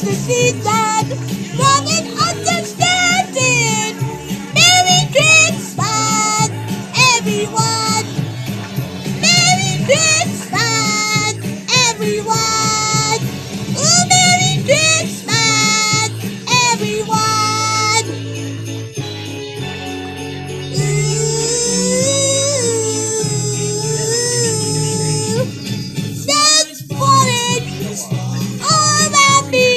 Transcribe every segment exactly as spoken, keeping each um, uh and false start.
the season, love and understanding. Merry Christmas, everyone. Merry Christmas, everyone. Oh, Merry Christmas, everyone. Ooh, sounds boring all around me.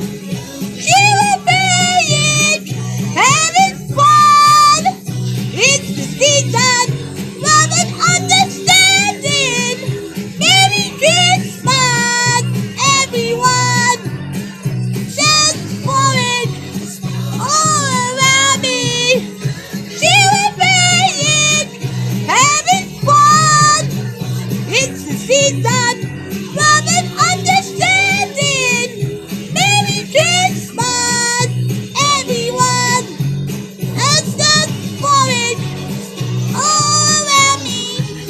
Cheering, having fun. It's the season, love and understanding. Merry Christmas, everyone. Sounds boring all around me. Cheering, having fun. It's the season, love and understanding. Merry Christmas, everyone. And sounds boring all around me.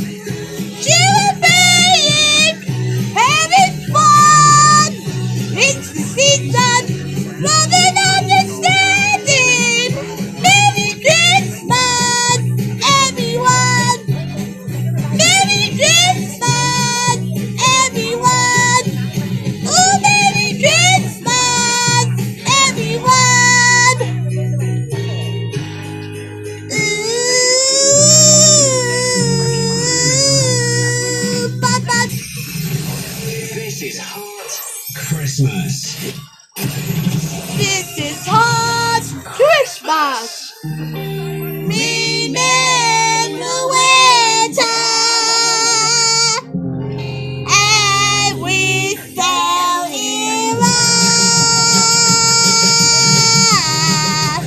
Cheering, having fun. It's the season, love and understanding. Merry Christmas, everyone. Merry Christmas, everyone. Oh, Merry Christmas, everyone. Ooh, Papa. This is Hot Christmas. This is Hot Christmas. Me in the winter, and we fell in love.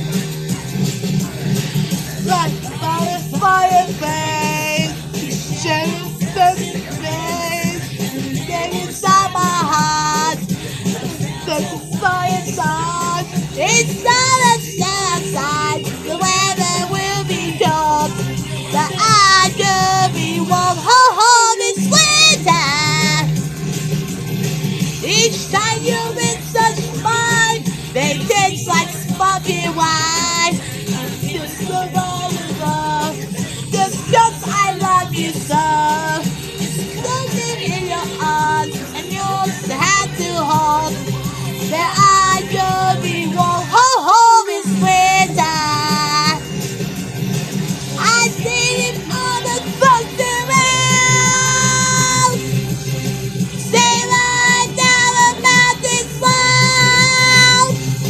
Like fire, fireplace, sharing the space, get inside my heart. There's a fire inside. It's not a sad side. The weather will be cold. The eye could be warm. Ho ho, this winter. Each time you with such smile, they taste like sparkling wine. Just survival. Just because I love you so. Floating in your arms, and yours to have to hold. That I could be warm. Ho ho, this winter. I see it on the folks around. Sailing down a mountain slope.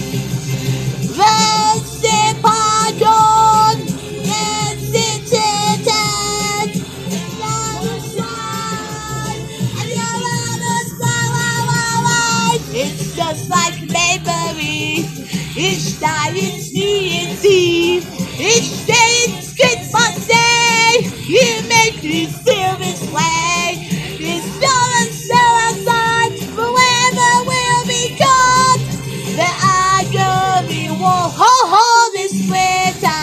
Let's sip on gold and sit in tent. Down the side, and you're on the sky. It's just like memory. Each time it's new and see. Each day it's Christmas Day. You make me feel this way. It's still and still outside. The weather will be cold. That I could be warm. Ho ho, this winter.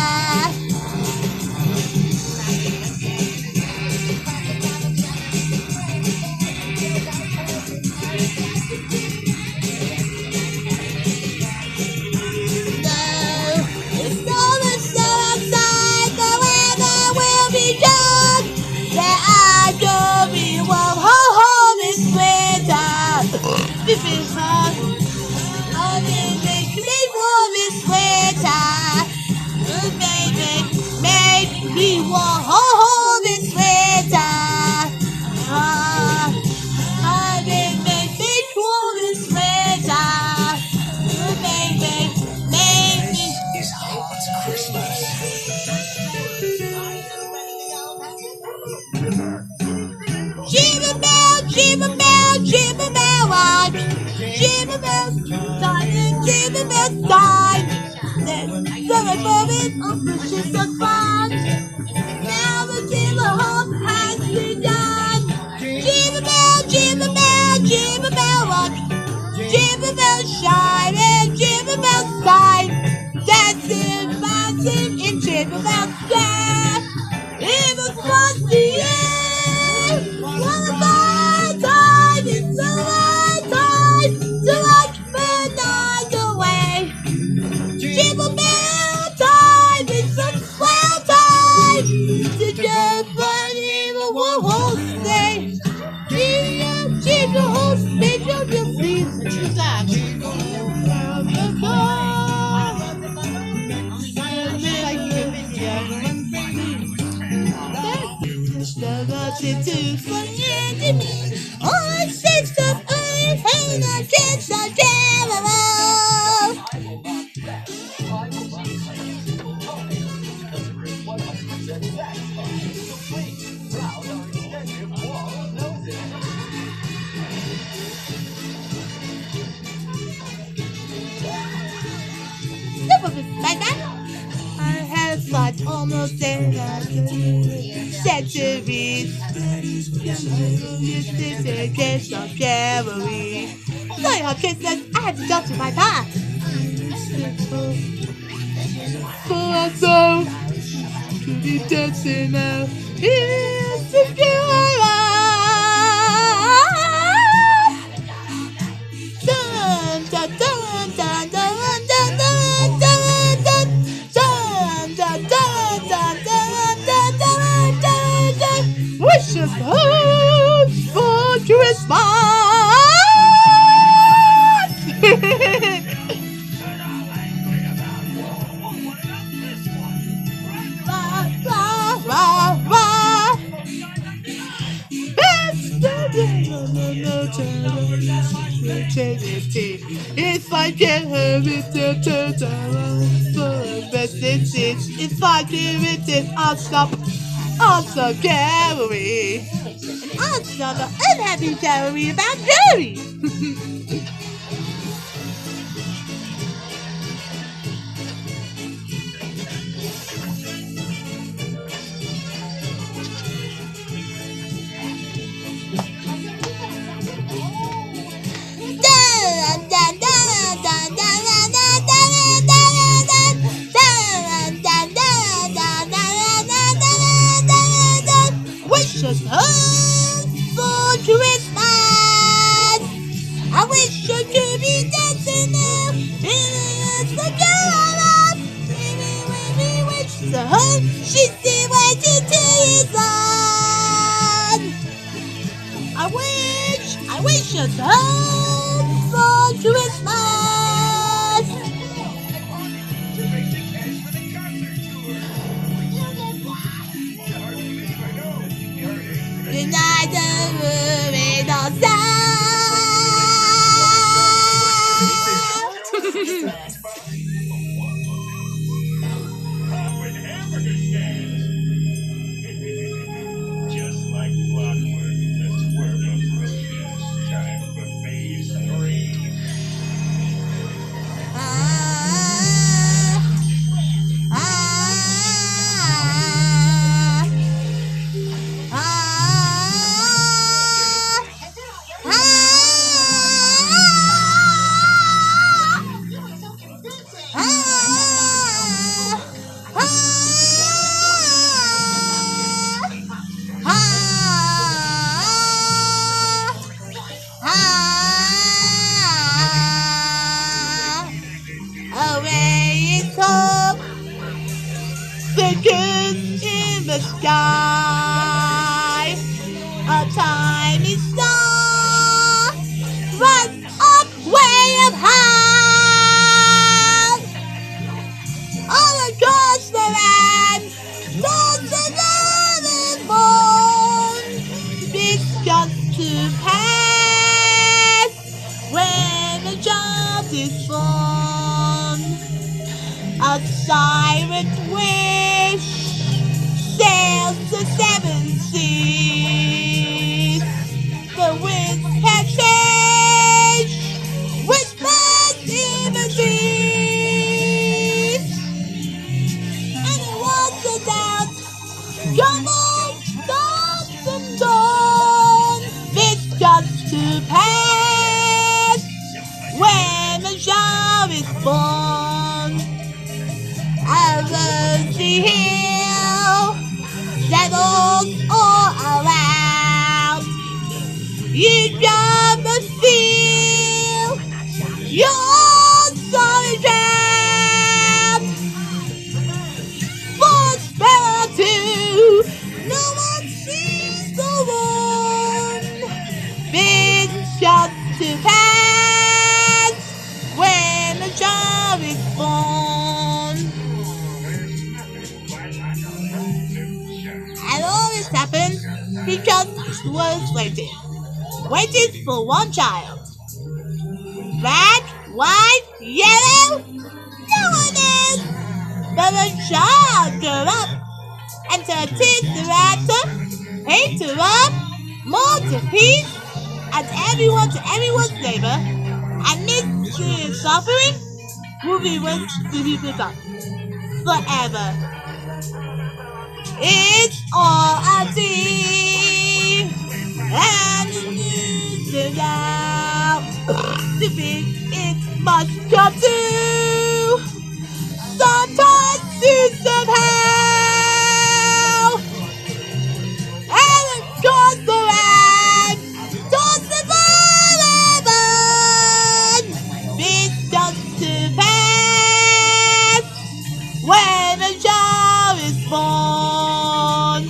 It's still and still outside. The weather will be cold. That I could be warm. Ho ho, this winter. This is hot. Oh, it makes me warm this winter. Oh, baby, make me warm. Ho ho, this winter. Ah, oh, it makes me warm this winter. Oh, baby, make me. Is Hot Christmas. Jingle bell, jingle bell, jingle bell rock. Jingle bells, time, jingle bells time. Then the moment of Christmas is fun. Now the jingle hop has begun. Jingle bell, jingle bell, jingle bell rock. Jingle bells shine and jingle bells shine. Dancing, bouncing in jingle bell square. It was fun to you. What a fun time! It's a fun time to watch midnight. listen to funny to me. All six of earth and the kids are terrible. Some of it's like that. I have thought almost in centuries. This is a case of cavalry. Sorry, how kids says I had to jump to my path. For so to be dancing now. Here's the girl. Dun dun dun dun dun dun dun dun dun dun dun dun dun dun dun dun. Wishes hopes for Christmas. If I can have it, if I give it, it, I'll stop. I'll stop cavalry. And I'll stop the unhappy cavalry about Jerry. Wishes home for Christmas. I wish you could be dancing now. It's the girl I love. Maybe wish the home. She's still waiting to his on. I wish, I wish us home for Christmas. Good night, the moving on sound. Just like clockwork, let's work on roaches. Time for phase three. Thickens in the sky, a tiny star runs up way up high. All across the land, storms and loving born. This comes to pass when a child is born. A siren wish sails the seven seas. The winds have changed, whispers in the trees. And it was the dance, come on, dance and dawn. This comes to pass when a child is born. Over the hill, shadows all around. You never feel your solitude. What's better to no one sees the one. Big because she was waiting, waiting for one child. Red, white, yellow, no one is. But the child grew up, and her teeth director ate her up, more to peace, and everyone to everyone's neighbor, and this tree suffering will be with the up forever. It's all I see, and it's now to be it must come to sometimes to somehow, and it goes around, goes forever. It comes to pass when a child is born.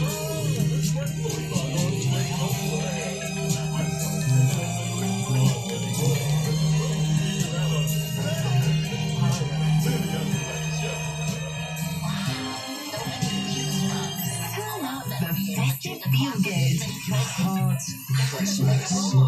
Feel good. Hot Christmas.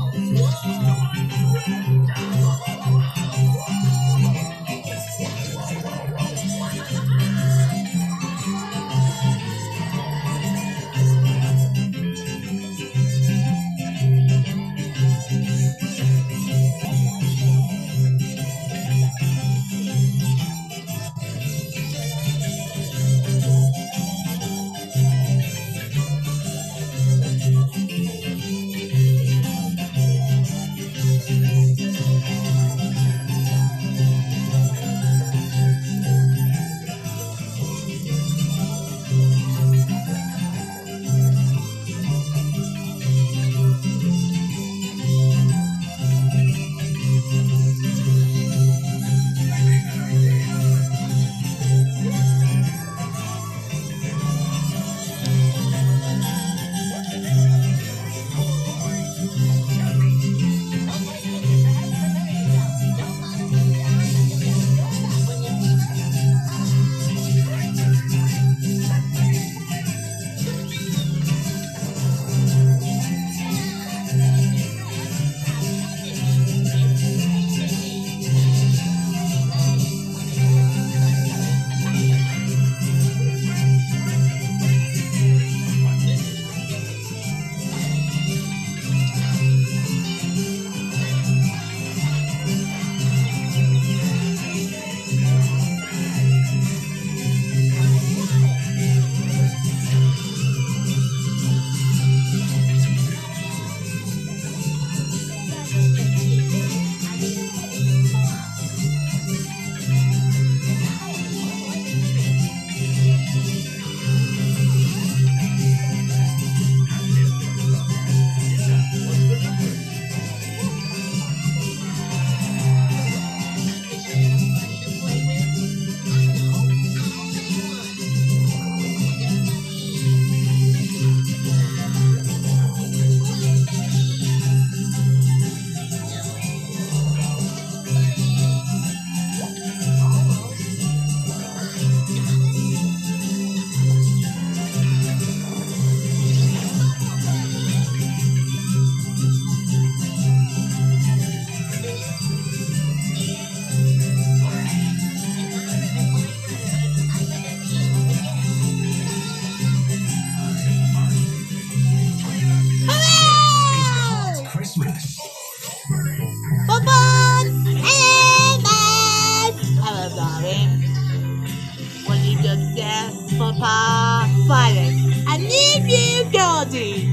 Papa, silence. I need you, Georgie.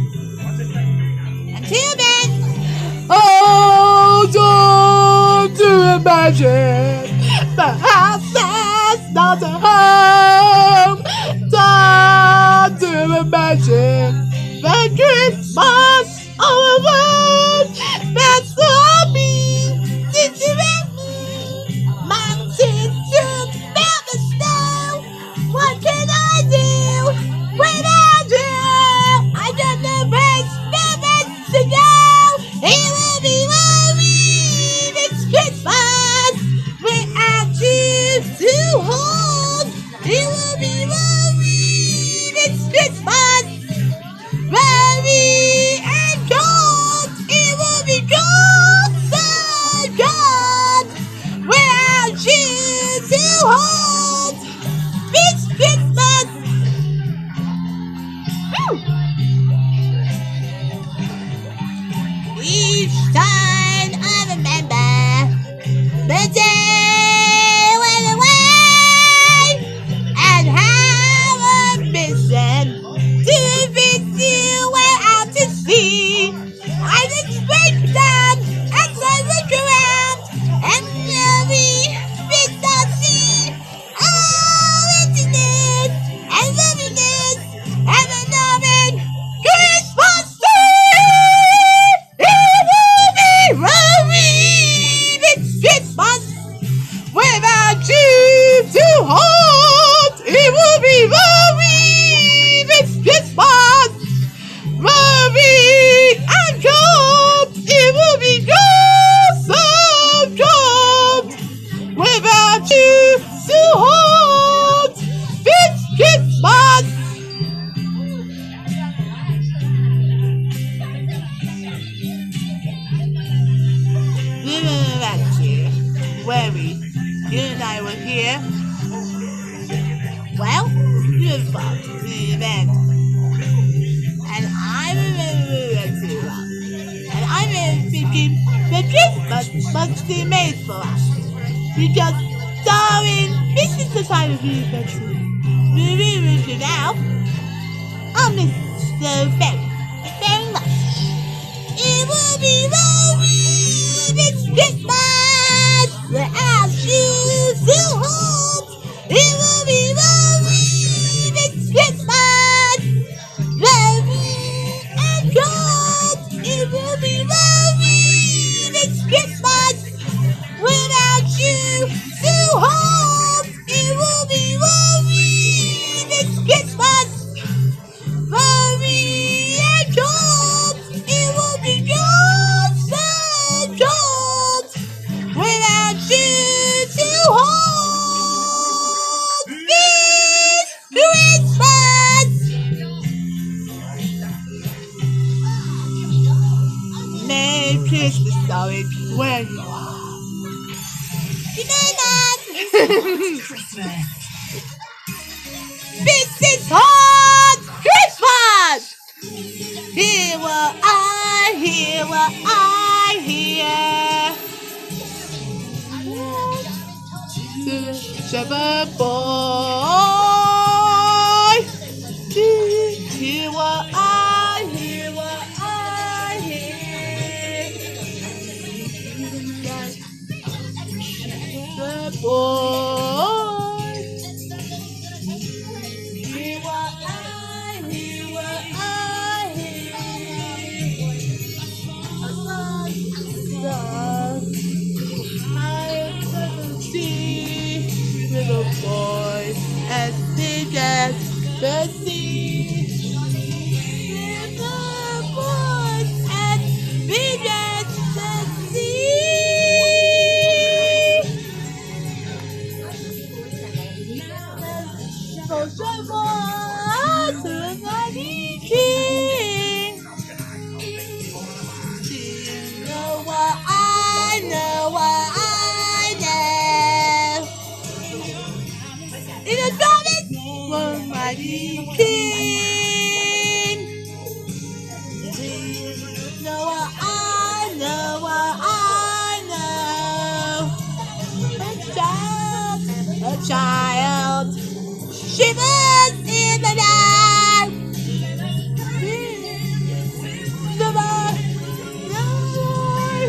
Until then, oh, don't to imagine the house is not a home. Don't to imagine the Christmas all alone. That's for me. Did you let me? Mountains to melt the snow. What can I do without you? I got the best moments to go. It will be lonely this Christmas without you to hold. It will be lonely this Christmas. Very last year when we, you and I were here. Well, you fought the event. And I remember it too well. And I remember thinking the Christmas must be made for us. Because Darwin, this is the time of year that we remember now. I miss so very, very much. It will be lovely this Christmas without you to hold. It will be lovely this Christmas, lovely and cold. It will be lovely this Christmas without you to hold. It will be lovely this Christmas, lovely and cold. It will be cold, so cold without you to hold this Christmas. Merry Christmas, Darwin, where you are. Good night, Mom. Christmas. This is hard Christmas. Hear what I hear, what I hear. Shepherd boy, do you hear what I hear, what I hear? Shepherd boy, hear what I hear, what I hear. I couldn't see little boy as big as the sea. Little boy as big as the sea. Social boy to the king. Do you know what I know, what I know? In a promise, one mighty king. Do you know what I know, what I know? A child, a child, shivers in the night. The boy, the boy,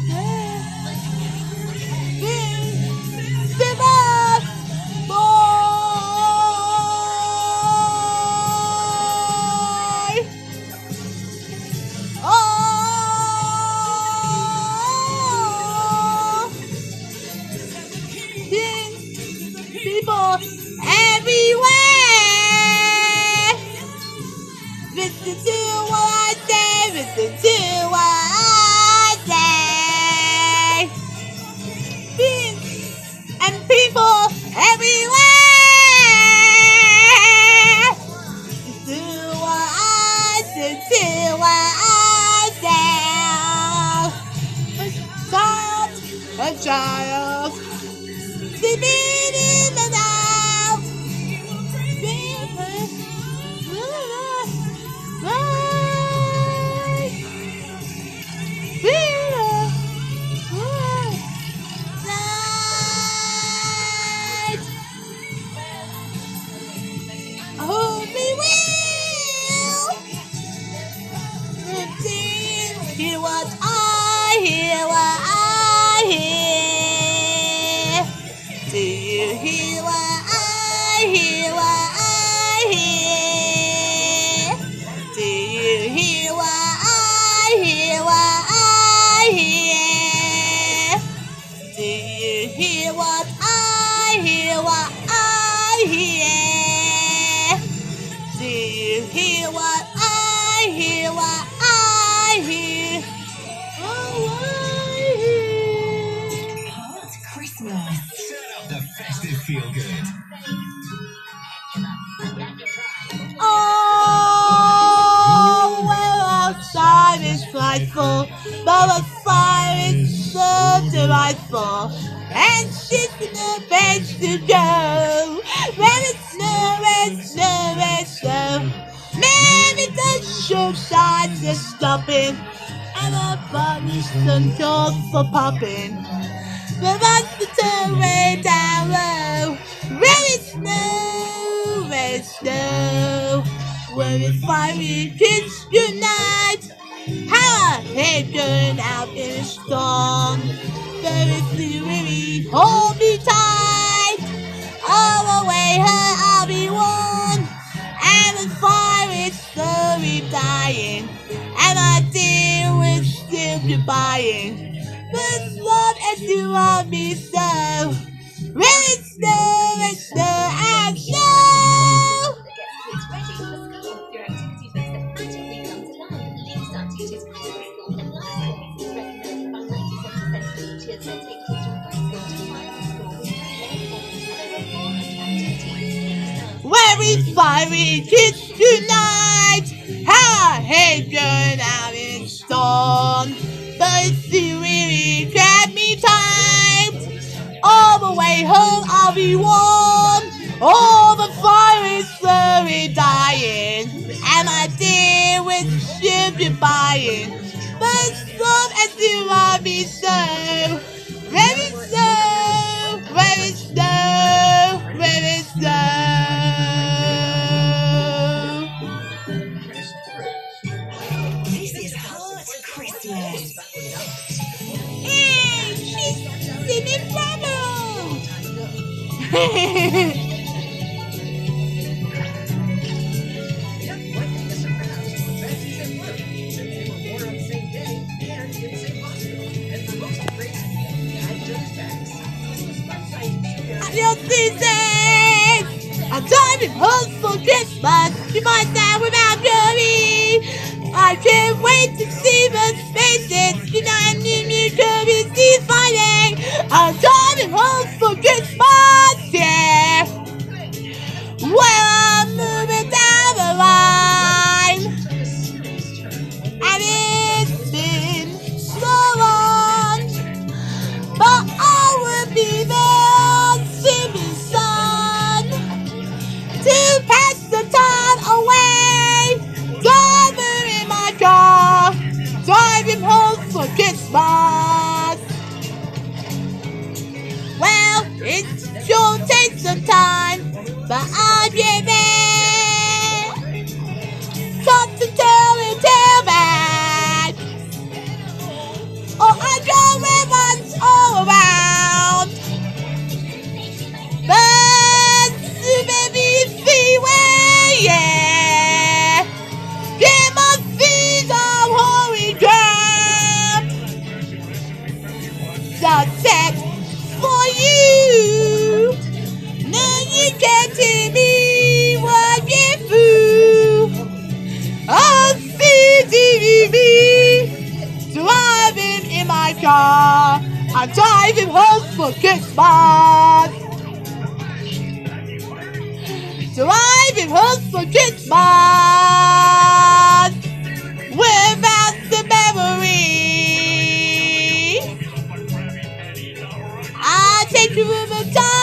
the boy, boy. Oh, people everywhere. Listen to what I say, listen to what I say. And people everywhere. Listen to what I say, to what I say. A child, a child, sleeping in the night. Hear what I hear, what I hear. Do you hear what I hear, what I hear? Do you hear what I hear, what I hear? Do you hear what I hear, what I hear? Do you hear what I hear, what I hear? Oh, I hear. Hot Christmas. Set up the festive feel good. Oh, well, outside is frightful, but the fire is so delightful, and she's in the place to go. Where it's snow, where it's snow, where it's snow. Maybe the show signs are stopping, and the bunnies and jaws are popping. The monster way down low. Where it's snow, where it's snow. Where it's fiery kids unite. How I hate going out in a storm. There is the weary, hold me tight. All the way home I'll be warm. And the fire is slowly dying. And my dear will still be buying. But love as you love me so. When it's snow, it's snow, and snow. Where is fiery kids tonight? How I hate going out in storm. But it's really kept me tight. All the way home I'll be warm. All the fire is slowly dying. And my dear will still be buying. But love as you love me so. Where is snow? Where is snow? Where is snow? This is hot Christmas. Hey, she's singing Bravo! Your season! I'm driving home for Christmas. You might die without worry. I can't wait to see the faces. You know I need me to be seen fighting. I'm driving home for Christmas, yeah. Well, I'm moving down the line, and it's been so long, but I will be there, see me son, to pass the time away. Driving in my car, driving home for Christmas. Well, it sure takes some time, but I'll be there. Come to tell and tell back. Oh, I go ribbons all around. But baby, freeway, yeah. Get my feet on holy ground. Sunset for you. Now you can tell me what you fool. I'll see T V driving in my car. I'm driving home for Christmas. Driving home for Christmas without the memory. I take you in the time.